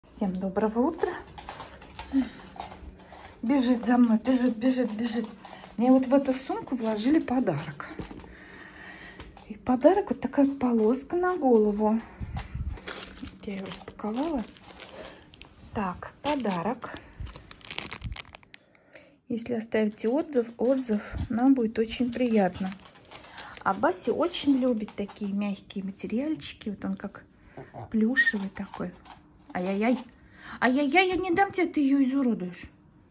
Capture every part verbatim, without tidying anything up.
Всем доброго утра. Бежит за мной, бежит, бежит, бежит. Мне вот в эту сумку вложили подарок. И подарок вот такая полоска на голову. Я ее распаковала. Так, подарок. Если оставите отзыв, отзыв, нам будет очень приятно. А Бася очень любит такие мягкие материальчики. Вот он как плюшевый такой. Ай-яй-яй. Ай-яй-яй, я не дам тебе, ты ее изуродуешь.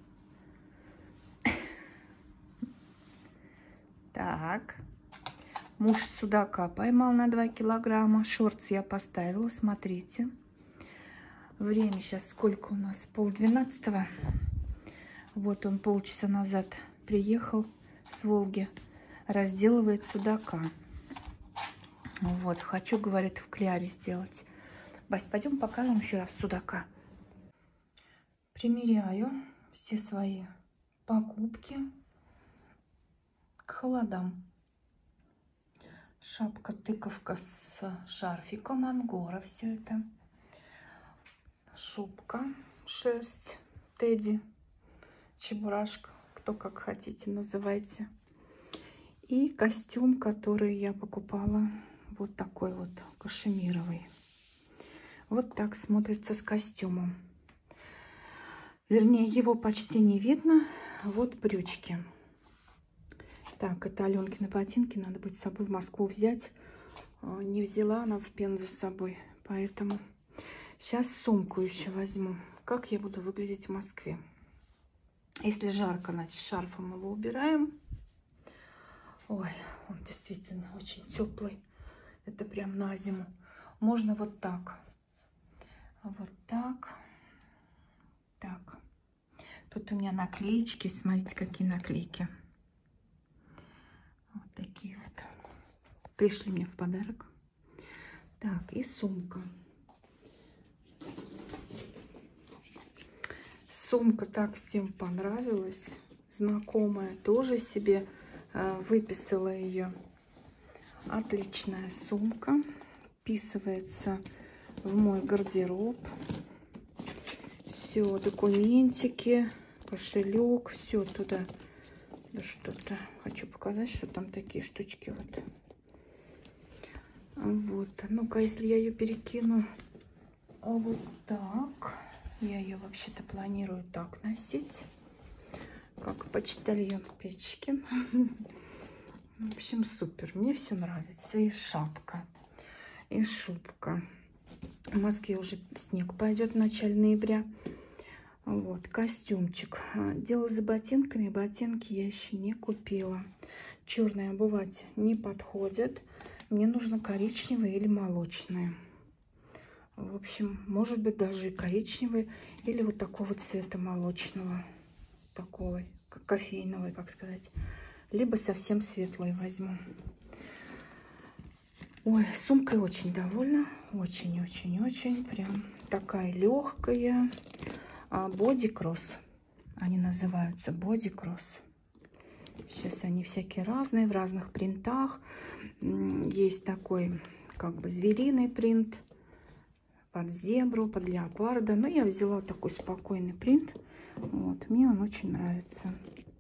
Так. Муж судака поймал на два килограмма. Шортс я поставила, смотрите. Время сейчас сколько у нас? Полдвенадцатого. Вот он полчаса назад приехал с Волги. Разделывает судака. Вот, хочу, говорит, в кляре сделать. Бась, пойдем покажем еще раз судака. Примеряю все свои покупки к холодам. Шапка-тыковка с шарфиком ангора, все это. Шубка, шерсть, тедди, чебурашка, кто как хотите называйте. И костюм, который я покупала, вот такой вот кашемировый. Вот так смотрится с костюмом. Вернее, его почти не видно. Вот брючки. Так, это Аленкины ботинки. Надо будет с собой в Москву взять. Не взяла она в Пензу с собой. Поэтому сейчас сумку еще возьму. Как я буду выглядеть в Москве? Если жарко, значит, шарфом его убираем. Ой, он действительно очень теплый. Это прям на зиму. Можно вот так. Вот так. Так. Тут у меня наклеечки. Смотрите, какие наклейки. Вот такие вот. Пришли мне в подарок. Так, и сумка. Сумка так всем понравилась. Знакомая тоже себе э, выписала ее. Отличная сумка. Вписывается в мой гардероб. Все, документики, кошелек, все туда. Да что-то. Хочу показать, что там такие штучки вот. Вот. Ну-ка, если я ее перекину вот так. Я ее вообще-то планирую так носить. Как почтальон Печкин. В общем, супер. Мне все нравится. И шапка, и шубка. В Москве уже снег пойдет в начале ноября. Вот, костюмчик. Дело за ботинками. Ботинки я еще не купила. Черные обувать не подходят. Мне нужно коричневые или молочные. В общем, может быть, даже и коричневые. Или вот такого цвета молочного. Такого, как кофейного, как сказать. Либо совсем светлые возьму. Ой, сумкой очень довольна. Очень-очень-очень. Прям такая легкая. Боди-кросс. Они называются боди-кросс. Сейчас они всякие разные, в разных принтах. Есть такой, как бы, звериный принт. Под зебру, под леопарда. Но я взяла такой спокойный принт. Вот, мне он очень нравится.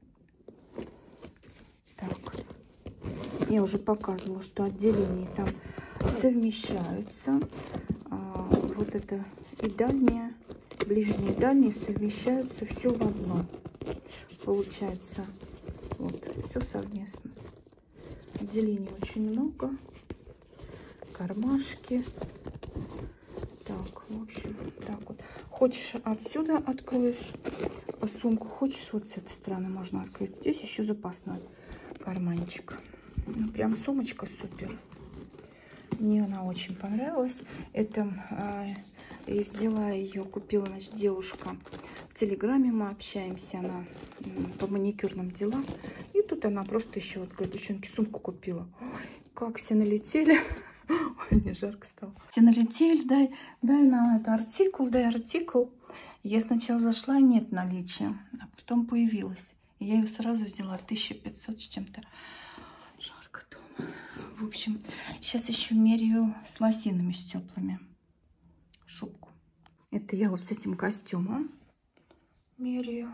Так. Я уже показывала, что отделения там совмещаются. А, вот это и дальние, ближние и дальние совмещаются все в одно. Получается, вот, все совместно. Отделений очень много. Кармашки. Так, в общем, так вот. Хочешь отсюда откроешь сумку, хочешь вот с этой стороны можно открыть. Здесь еще запасной карманчик. Ну, прям сумочка супер. Мне она очень понравилась. Это э, и взяла ее, купила, значит, девушка. В Телеграме мы общаемся, она э, по маникюрным делам. И тут она просто еще, вот, говорит, девчонки, сумку купила. Ой, как все налетели. Ой, мне жарко стало. Все налетели, дай, дай нам это артикул, дай артикул. Я сначала зашла, нет наличия, а потом появилась. И я ее сразу взяла, тысяча пятьсот с чем-то. Жарко дома. В общем, сейчас еще меряю с лосинами, с теплыми. Шубку. Это я вот с этим костюмом меряю.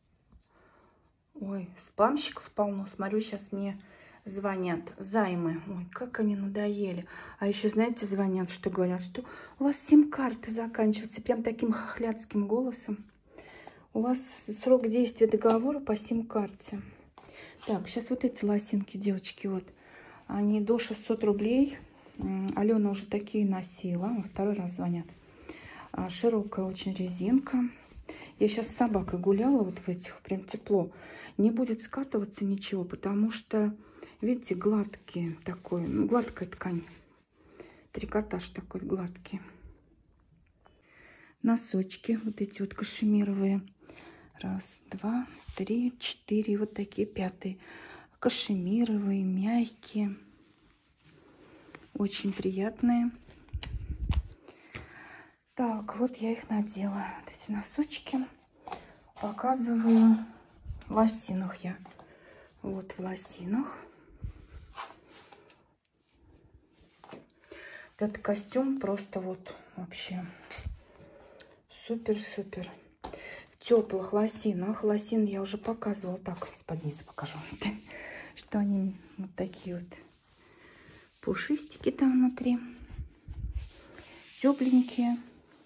Ой, спамщиков полно. Смотрю, сейчас мне звонят займы. Ой, как они надоели. А еще, знаете, звонят, что говорят, что у вас сим-карта заканчивается. Прям таким хохлядским голосом. У вас срок действия договора по сим-карте. Так, сейчас вот эти лосинки, девочки, вот. Они до шестисот рублей. Алена уже такие носила. Второй раз звонят. Широкая очень резинка. Я сейчас с собакой гуляла вот в этих. Прям тепло. Не будет скатываться ничего, потому что, видите, гладкий такой. Ну, гладкая ткань. Трикотаж такой гладкий. Носочки. Вот эти вот кашемировые. Раз, два, три, четыре. Вот такие пятые. Кашемировые, мягкие. Очень приятные. Так, вот я их надела. Вот эти носочки. Показываю. В лосинах я. Вот в лосинах. Этот костюм просто вот вообще супер-супер. В теплых лосинах. Лосин я уже показывала. Так, из-под низа покажу. Что они вот такие вот пушистики там внутри. Тепленькие.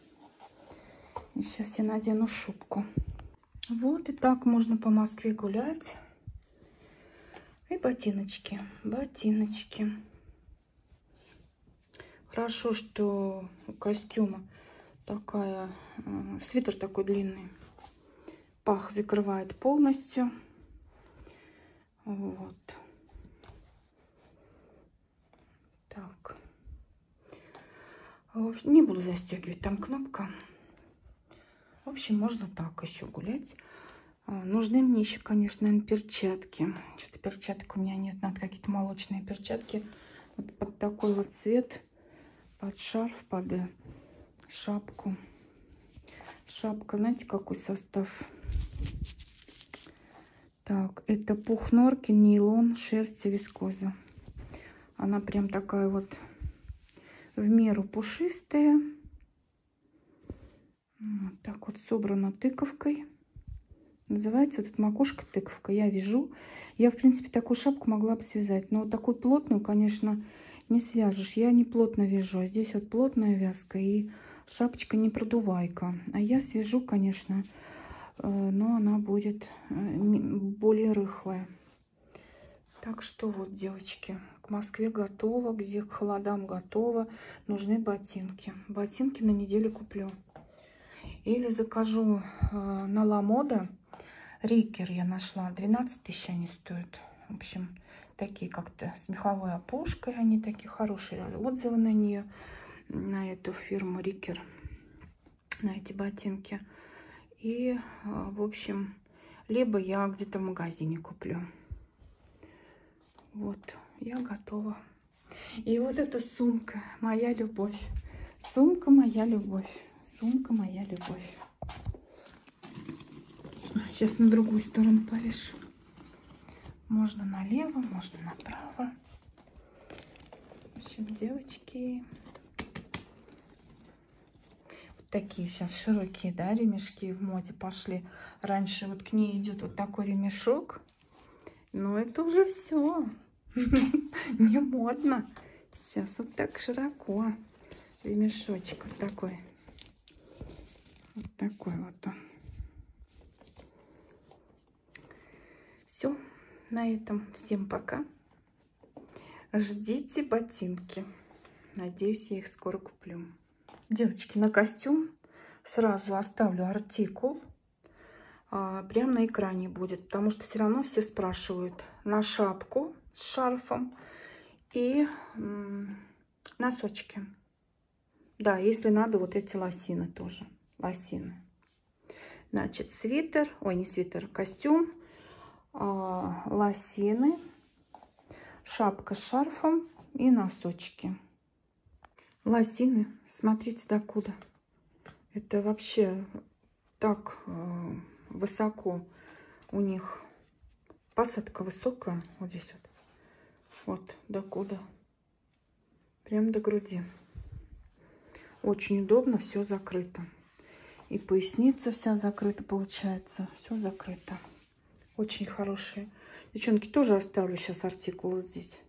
И сейчас я надену шубку. Вот и так можно по Москве гулять. И ботиночки. Ботиночки. Хорошо, что у костюма такая, э, свитер такой длинный. Пах закрывает полностью. Вот. Так. Не буду застегивать, там кнопка. В общем, можно так еще гулять. Нужны мне еще, конечно, наверное, перчатки. Что-то перчаток у меня нет. Надо какие-то молочные перчатки. Вот под такой вот цвет. Под шарф, под шапку. Шапка, знаете, какой состав? Так, это пух норки, нейлон, шерсть и вискоза. Она прям такая вот в меру пушистая. Вот так вот собрана тыковкой. Называется вот эта макушка тыковка. Я вяжу. Я, в принципе, такую шапку могла бы связать. Но вот такую плотную, конечно, не свяжешь. Я не плотно вяжу. А здесь вот плотная вязка и шапочка не продувайка. А я свяжу, конечно, но она будет более рыхлая. Так что вот, девочки, к Москве готова, где к холодам готова. Нужны ботинки. Ботинки на неделю куплю. Или закажу э, на Ламода. Рикер я нашла. двенадцать тысяч они стоят. В общем, такие как-то с меховой опушкой. Они такие хорошие. Отзывы на нее, на эту фирму Рикер. На эти ботинки. И, э, в общем, либо я где-то в магазине куплю. Вот, я готова. И вот эта сумка, моя любовь. Сумка моя любовь. Сумка моя любовь. Сейчас на другую сторону повешу. Можно налево, можно направо. В общем, девочки. Вот такие сейчас широкие, да, ремешки в моде пошли. Раньше вот к ней идет вот такой ремешок. Но это уже все. Не модно. Сейчас вот так широко. Ремешочек вот такой. Вот такой вот он. Все. На этом всем пока. Ждите ботинки. Надеюсь, я их скоро куплю. Девочки, на костюм сразу оставлю артикул. А, прямо на экране будет. Потому что все равно все спрашивают на шапку с шарфом и носочки. Да, если надо, вот эти лосины тоже. Лосины. Значит, свитер, ой, не свитер, костюм, э, лосины, шапка с шарфом и носочки. Лосины, смотрите докуда. Это вообще так э, высоко у них. Посадка высокая. Вот здесь вот. Вот докуда. Прям до груди. Очень удобно, все закрыто. И поясница вся закрыта, получается. Все закрыто. Очень хорошие. Девчонки, тоже оставлю сейчас артикул вот здесь.